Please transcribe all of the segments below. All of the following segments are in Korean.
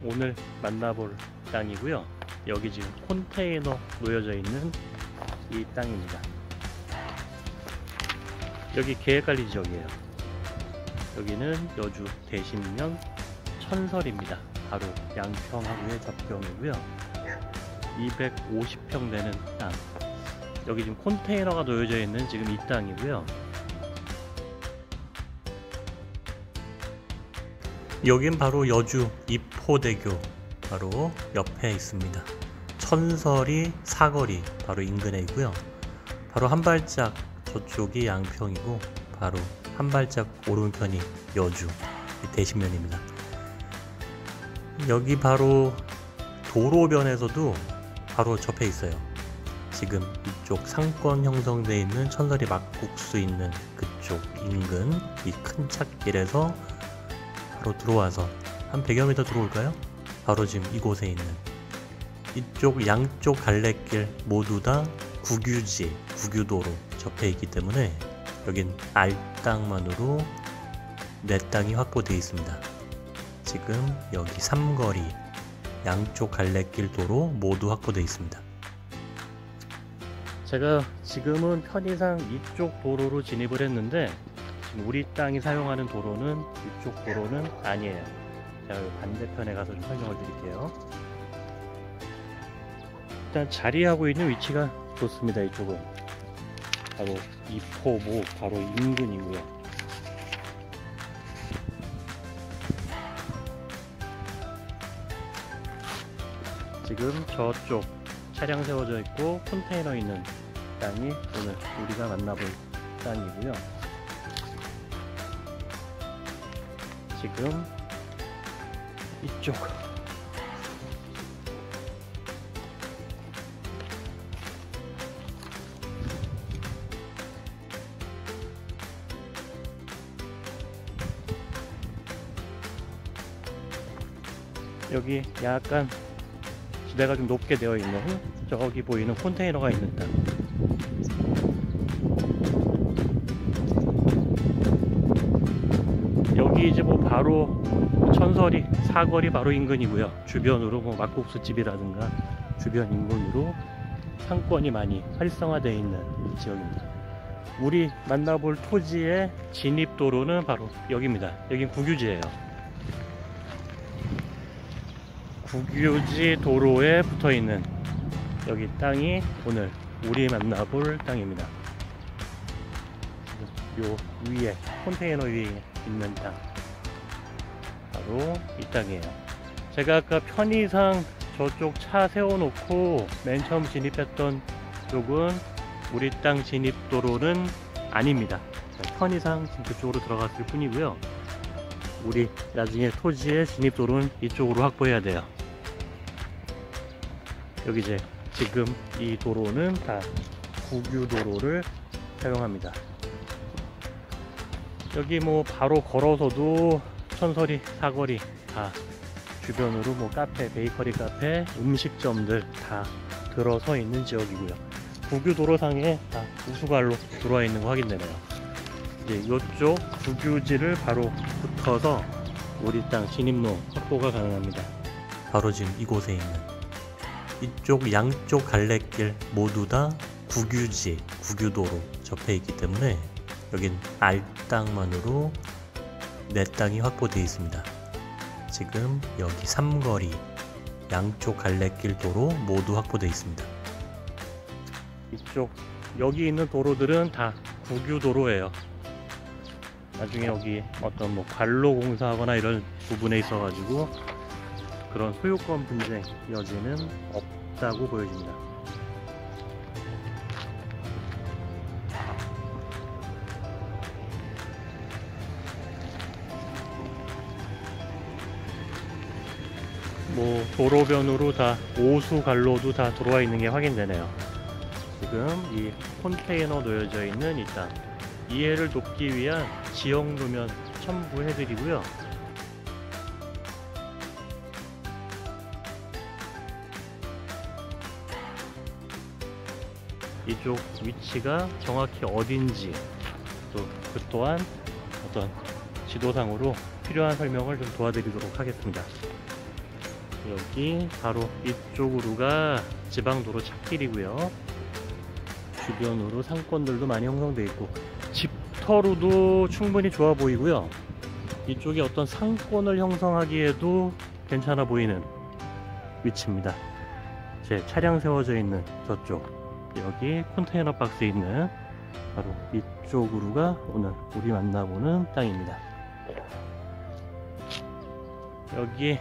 오늘 만나볼 땅이고요. 여기 지금 컨테이너 놓여져 있는 이 땅입니다. 여기 계획관리 지역이에요. 여기는 여주 대신면 천설입니다. 바로 양평하고의 접경이고요. 250평 되는 땅. 여기 지금 컨테이너가 놓여져 있는 지금 이 땅이고요. 여긴 바로 여주 입포대교 바로 옆에 있습니다. 천설이 사거리 바로 인근에 있고요. 바로 한 발짝 저쪽이 양평이고 바로 한 발짝 오른편이 여주 대신면입니다. 여기 바로 도로변에서도 바로 접해 있어요. 지금 이쪽 상권 형성되어 있는 천설이 막국수 있는 그쪽 인근 이 큰 찻길에서 바로 들어와서 한 100여 미터 들어올까요? 바로 지금 이곳에 있는 이쪽 양쪽 갈래길 모두 다 국유지, 국유도로 접해 있기 때문에 여긴 알땅만으로 내 땅이 확보되어 있습니다. 지금 여기 삼거리 양쪽 갈래길 도로 모두 확보되어 있습니다. 제가 지금은 편의상 이쪽 도로로 진입을 했는데 지금 우리 땅이 사용하는 도로는 이쪽 도로는 아니에요. 제가 반대편에 가서 좀 설명을 드릴게요. 일단 자리하고 있는 위치가 좋습니다. 이쪽은 바로 이포모 바로 인근이고요. 지금 저쪽 차량 세워져 있고 컨테이너 있는 땅이 오늘 우리가 만나볼 땅이고요. 지금 이쪽 여기 약간 지대가 좀 높게 되어 있는 저기 보이는 컨테이너가 있는 땅. 여기 이제 뭐 바로 천설이 사거리 바로 인근이고요. 주변으로 뭐 막국수집이라든가 주변 인근으로 상권이 많이 활성화되어 있는 지역입니다. 우리 만나볼 토지의 진입도로는 바로 여기입니다. 여긴 국유지예요. 국유지 도로에 붙어있는 여기 땅이 오늘 우리 만나볼 땅입니다. 요 위에 컨테이너 위에 있는 땅 바로 이 땅이에요. 제가 아까 편의상 저쪽 차 세워놓고 맨 처음 진입했던 쪽은 우리 땅 진입도로는 아닙니다. 편의상 그쪽으로 들어갔을 뿐이고요. 우리 나중에 토지의 진입도로는 이쪽으로 확보해야 돼요. 여기 이제 지금 이 도로는 다 국유도로를 사용합니다. 여기 뭐 바로 걸어서도 천설이 사거리 다 주변으로 뭐 카페, 베이커리 카페, 음식점들 다 들어서 있는 지역이고요. 국유도로상에 다 우수관로 들어와 있는 거 확인되네요. 이제 이쪽 국유지를 바로 붙어서 우리 땅 진입로 확보가 가능합니다. 바로 지금 이곳에 있는 이쪽 양쪽 갈래길 모두 다 국유지, 국유도로 접해 있기 때문에 여긴 알땅만으로 내 땅이 확보되어 있습니다. 지금 여기 삼거리 양쪽 갈래길 도로 모두 확보되어 있습니다. 이쪽 여기 있는 도로들은 다 국유도로예요. 나중에 여기 어떤 뭐 관로 공사하거나 이런 부분에 있어 가지고 그런 소유권 분쟁 여지는 없다고 보여집니다. 뭐 도로변으로 다 오수관로도 다 들어와 있는 게 확인되네요. 지금 이 컨테이너 놓여져 있는 이 땅 이해를 돕기 위한 지역도면 첨부해드리고요. 이쪽 위치가 정확히 어딘지 또 그 또한 어떤 지도상으로 필요한 설명을 좀 도와드리도록 하겠습니다. 여기 바로 이쪽으로가 지방도로 찾길이고요. 주변으로 상권들도 많이 형성되어 있고 집터로도 충분히 좋아 보이고요. 이쪽에 어떤 상권을 형성하기에도 괜찮아 보이는 위치입니다. 제 차량 세워져 있는 저쪽, 여기 컨테이너 박스에 있는 바로 이쪽으로가 오늘 우리 만나보는 땅입니다. 여기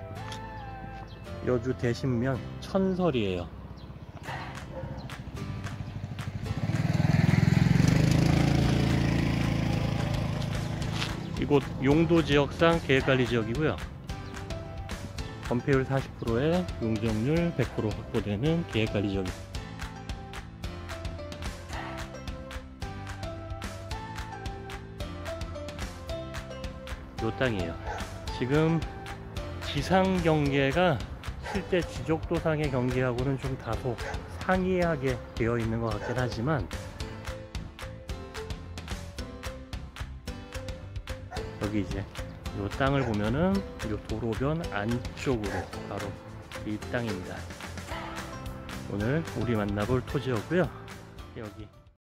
여주 대신면 천설이에요. 이곳 용도 지역상 계획관리 지역이고요. 건폐율 40%에 용적률 100% 확보되는 계획관리 지역입니다. 요 땅이에요. 지금 지상 경계가 실제 지적도상의 경계하고는 좀 다소 상이하게 되어 있는 것 같긴 하지만 여기 이제 요 땅을 보면은 요 도로변 안쪽으로 바로 이 땅입니다. 오늘 우리 만나볼 토지였고요. 여기